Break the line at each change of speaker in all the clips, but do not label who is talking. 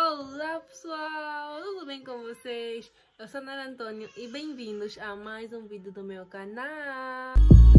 Olá pessoal, tudo bem com vocês? Eu sou a Nara Antônio e bem-vindos a mais um vídeo do meu canal.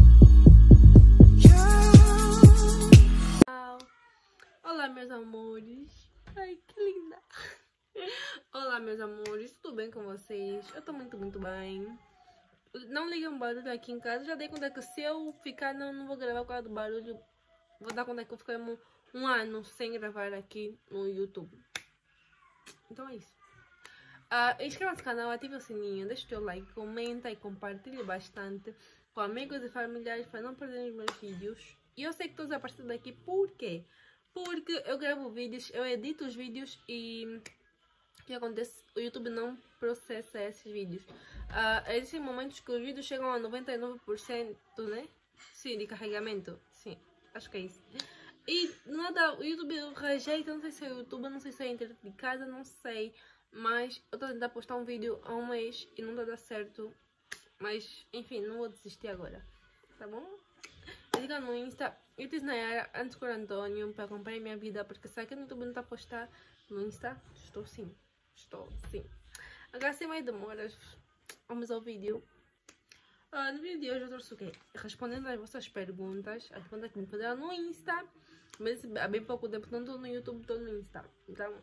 Olá meus amores, ai que linda. Olá meus amores, tudo bem com vocês? Eu tô muito bem. Não liguem um barulho aqui em casa, já dei conta que se eu ficar não vou gravar por causa do barulho. Vou dar conta que eu fiquei um ano sem gravar aqui no YouTube. Então é isso. Inscreva-se no canal, ative o sininho, deixe o teu like, comenta e compartilhe bastante com amigos e familiares para não perderem os meus vídeos. E eu sei que todos a partir daqui, por quê? Porque eu gravo vídeos, eu edito os vídeos e o que acontece? O YouTube não processa esses vídeos. Existem momentos que os vídeos chegam a 99%, né? Sim, de carregamento. Sim, acho que é isso. E nada, o YouTube rejeita, não sei se é o YouTube, não sei se é a internet de casa, não sei. Mas eu tô tentando postar um vídeo há um mês e não tá dando certo. Mas, enfim, não vou desistir agora, tá bom? Me siga no Insta, @Nayara_Antônio, para acompanhar minha vida, porque se aqui no YouTube não tá a postar, no Insta, estou sim. Agora sem mais demoras, vamos ao vídeo. No vídeo de hoje eu trouxe o quê? Respondendo às vossas perguntas, as perguntas que me fizeram no Insta. Mas há bem pouco tempo, não estou no YouTube, estou no Insta. Então,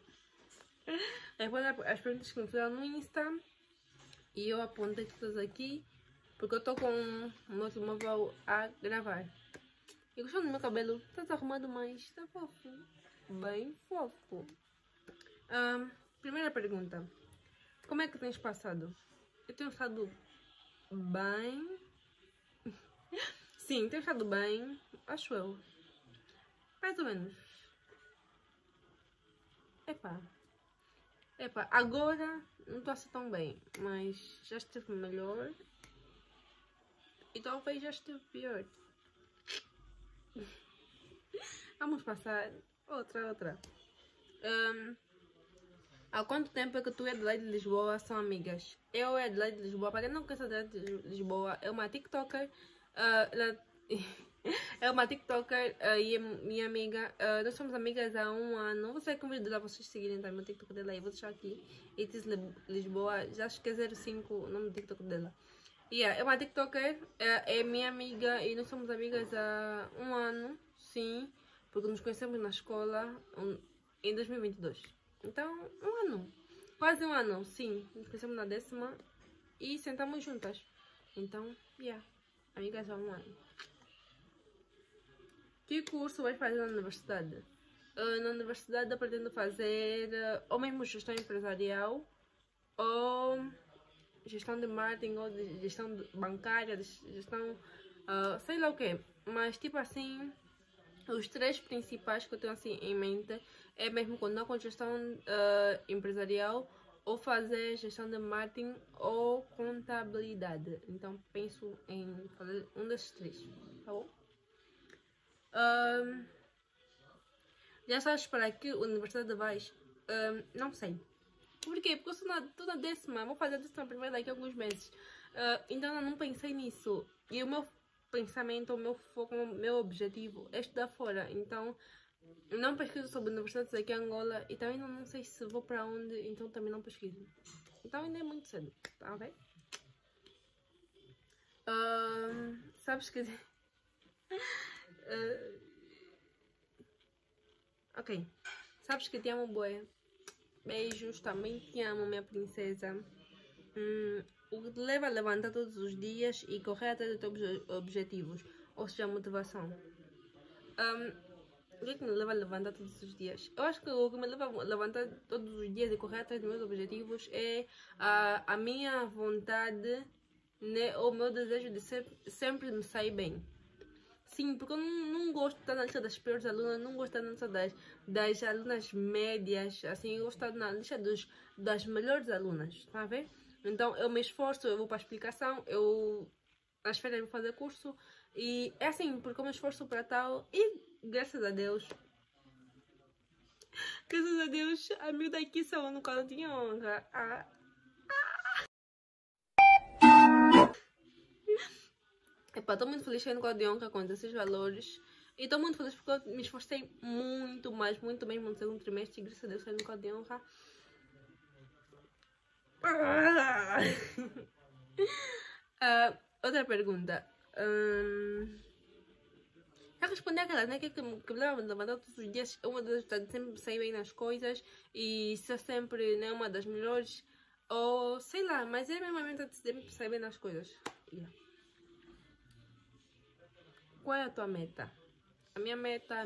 as perguntas que me fizeram no Insta. E eu apontei todas aqui, porque eu estou com o meu telemóvel a gravar. E gostando do meu cabelo, está arrumado, mas está fofo. Bem fofo. Primeira pergunta. Como é que tens passado? Eu tenho estado bem. Sim, tenho estado bem. Acho eu. Mais ou menos. Epá, agora não estou assim tão bem. Mas já esteve melhor. E talvez já esteve pior. Vamos passar. Outra. Há quanto tempo é que tu e a Adelaide de Lisboa são amigas? Eu e a Adelaide de Lisboa, para quem não conhece a Adelaide de Lisboa, é uma TikToker. É uma TikToker e é minha amiga. Nós somos amigas há um ano. Vou sair com o vídeo dela, vocês seguirem também o TikTok dela aí. Vou deixar aqui. Itis Lisboa. Já acho que é 05 o nome do TikTok dela. É uma TikToker. É minha amiga e nós somos amigas há um ano. Sim. Porque nos conhecemos na escola em 2022. Então, um ano. Quase um ano, sim. Nos conhecemos na 10ª e sentamos juntas. Então, amigas há um ano. Que curso vais fazer na universidade? Na universidade eu pretendo fazer ou mesmo gestão empresarial, ou gestão de marketing, ou de gestão bancária, de gestão, sei lá o que. Mas tipo assim, os três principais que eu tenho assim em mente é mesmo continuar com gestão empresarial, ou fazer gestão de marketing ou contabilidade. Então penso em fazer um desses três, tá bom? Já sabes para que universidade vais? Não sei. Por quê? Porque eu estou na 10ª, vou fazer a 11ª daqui a alguns meses. Então eu não pensei nisso. E o meu pensamento, o meu foco, o meu objetivo é estudar fora. Então não pesquiso sobre universidades aqui em Angola e também não sei se vou para onde, então também não pesquiso. Então ainda é muito cedo, tá ok? Sabes que... Ok, sabes que te amo, bué. Beijos, também te amo, minha princesa. O que te leva a levantar todos os dias e correr atrás dos teus objetivos, ou seja, a motivação. O que é que me leva a levantar todos os dias? Eu acho que o que me leva a levantar todos os dias e correr atrás dos meus objetivos é a minha vontade, né, ou o meu desejo de sempre me sair bem. Sim, porque eu não gosto de estar na lista das piores alunas, não gosto de estar na lista das alunas médias, assim, eu gosto de estar na lista das melhores alunas, tá a ver? Então eu me esforço, eu vou para a explicação, às férias vou fazer curso, e é assim, porque eu me esforço para tal, e graças a Deus, a miúda aqui saiu no colo de honra. Estou muito feliz que no código de honra com 16 valores E estou muito feliz porque eu me esforcei muito mais, muito mesmo no segundo trimestre. E graças a Deus saí no código de honra. Outra pergunta. Já respondi aquela, né? Que me leva a levantar todos os dias. É uma das que sempre sair bem nas coisas. E ser sempre, né, uma das melhores. Ou sei lá, mas é mesmo a meta de sempre sair bem nas coisas. Yeah. Qual é a tua meta? A minha meta.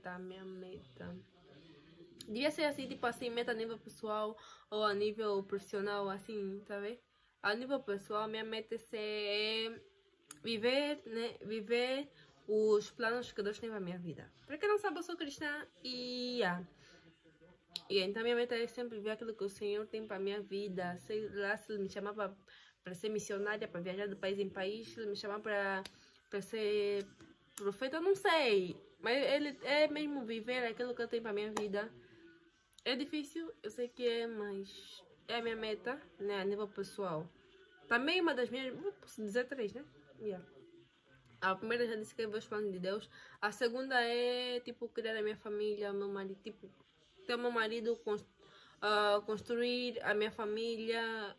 Devia ser assim, tipo assim, meta a nível pessoal ou a nível profissional, assim, tá vendo? A nível pessoal, minha meta é viver, né? Viver os planos que Deus tem para a minha vida. Para quem não sabe, eu sou cristã e então minha meta é sempre ver aquilo que o Senhor tem para a minha vida. Sei lá, se Ele me chamar para ser missionária, para viajar de país em país, se Ele me chamar para ser profeta, eu não sei. Mas Ele é mesmo viver aquilo que Ele tem para a minha vida. É difícil, eu sei que é, mas é a minha meta, né, a nível pessoal. Também uma das minhas, posso dizer 3, né? Yeah. A primeira já disse que é ver os planos de Deus. A segunda é, tipo, criar a minha família, meu marido, tipo, ter o meu marido, construir a minha família.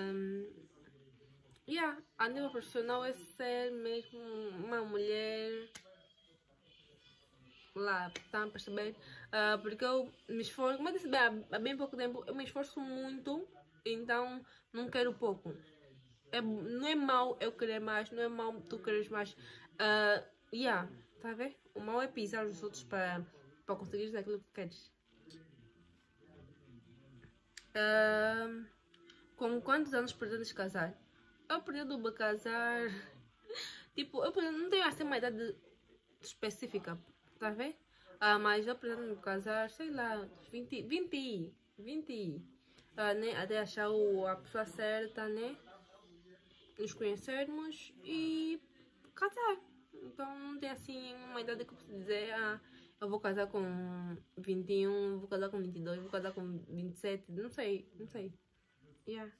A nível profissional é ser mesmo uma mulher lá, tá a perceber? Porque eu me esforço, como eu disse há bem pouco tempo, eu me esforço muito, então não quero pouco. Não é mau eu querer mais, não é mau tu quereres mais. Tá a ver? O mau é pisar os outros para conseguires aquilo que queres. Com quantos anos pretendes casar? Eu pretendo me casar. Tipo, não tenho assim uma idade específica, tá a ver? Mas eu pretendo me casar, sei lá, 20, né? Até achar a pessoa certa, né? Nos conhecermos e casar. Então não tem assim uma idade que eu posso dizer, eu vou casar com 21, vou casar com 22, vou casar com 27, não sei. Yeah.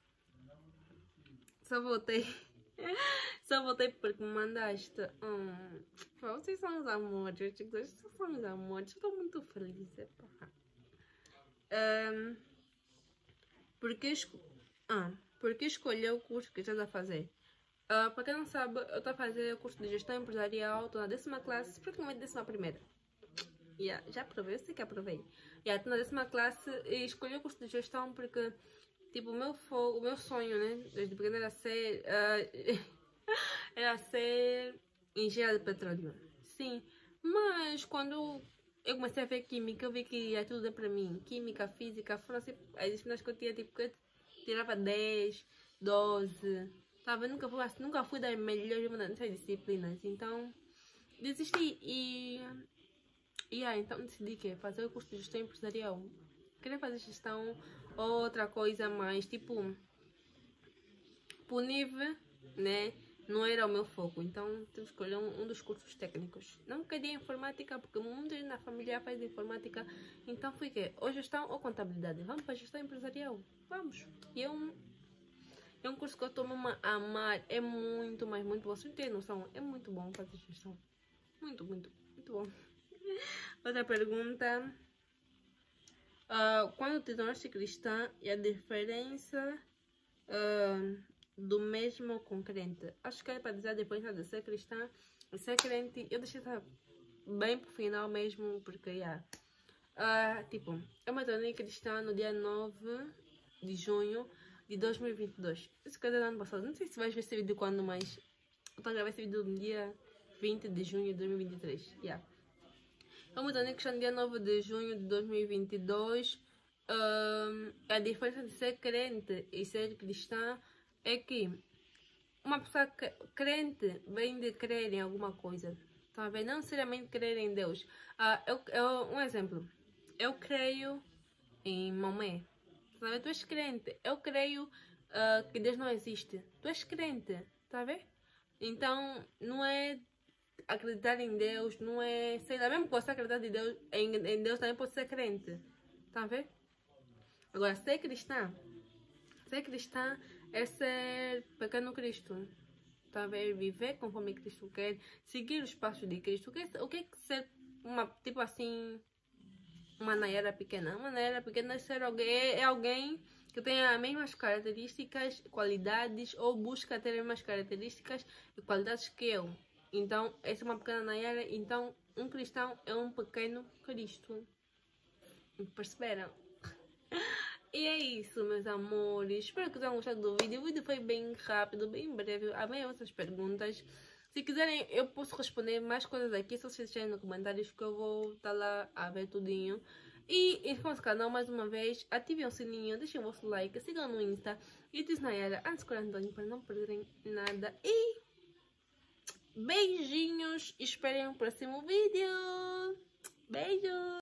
Só voltei. Só voltei porque me mandaste. Vocês são os amores, vocês são os amores. Estou muito feliz. Por que escolheu o curso que estás a fazer? Para quem não sabe, eu estou a fazer o curso de gestão empresarial, estou na 10ª classe, praticamente 11ª. Já aprovei, eu sei que aprovei. Estou na 10ª classe e escolhi o curso de gestão porque, tipo, o meu sonho, né, desde pequena era ser engenheiro de petróleo. Sim, mas quando eu comecei a ver química, eu vi que é tudo para mim. Química, física, foram assim, as disciplinas que eu tinha, tipo, que eu tirava 10, 12. Sabe, nunca fui das melhores nessas disciplinas. Então, desisti então decidi que fazer o curso de gestão empresarial. Queria fazer gestão ou outra coisa mais, tipo, punível, né? Não era o meu foco, então tive que escolher um dos cursos técnicos. Não queria informática, porque muitos na família faz informática. Então fui que ou gestão ou contabilidade. Vamos para gestão empresarial? Vamos. E é um curso que eu estou a amar. É muito, mas muito bom. Você não tem noção? É muito bom fazer gestão. Muito bom. Outra pergunta. Quando te tornaste cristã e a diferença do mesmo com crente? Acho que é para dizer a diferença de ser cristã e ser crente. Eu deixei estar bem pro final mesmo, porque tipo, eu me tornei cristã no dia 9 de junho de 2022. Isso quer dizer, ano passado. Não sei se vais ver esse vídeo quando, mas eu estou a gravar esse vídeo no dia 20 de junho de 2023. Eu me tornei cristã no dia 9 de junho de 2022. A diferença de ser crente e ser cristã é que uma pessoa crente vem de crer em alguma coisa, tá vendo? Não necessariamente crer em Deus. Um exemplo, eu creio em Maomé, tá vendo? Tu és crente, eu creio que Deus não existe, tu és crente, tá vendo? Então não é acreditar em Deus, não é, sei lá, mesmo que você acreditar em Deus também pode ser crente, tá vendo? Agora, ser cristã é ser pequeno Cristo. Tá a ver? Viver conforme Cristo quer, seguir os passos de Cristo. O que é ser uma, tipo assim, uma Nayara pequena? Uma Nayara pequena é alguém que tenha as mesmas características, qualidades, ou busca ter as mesmas características e qualidades que eu. Então, essa é uma pequena Nayara. Então, um cristão é um pequeno Cristo. Perceberam? E é isso, meus amores. Espero que tenham gostado do vídeo. O vídeo foi bem rápido, bem breve. Amei as vossas perguntas. Se quiserem, eu posso responder mais coisas aqui. Só vocês deixarem nos comentários que eu vou estar lá a ver tudinho. E inscrevam-se no canal mais uma vez. Ativem o sininho, deixem o vosso like. Sigam no Insta. E diz Nayara _Antônio para não perderem nada. E beijinhos. Esperem o próximo vídeo. Beijos.